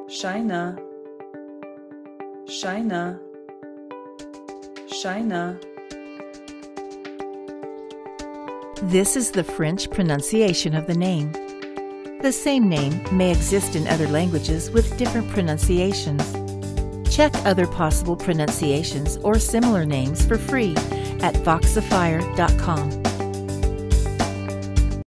Shayna, Shayna, Shayna. This is the French pronunciation of the name. The same name may exist in other languages with different pronunciations. Check other possible pronunciations or similar names for free at voxifier.com.